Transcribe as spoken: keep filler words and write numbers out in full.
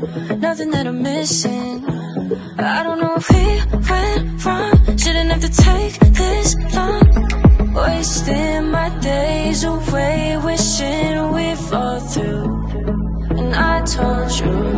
nothing that I'm missing. I don't know if we went wrong, shouldn't have to take this long. Wasting my days away, wishing we'd fall through. And I told you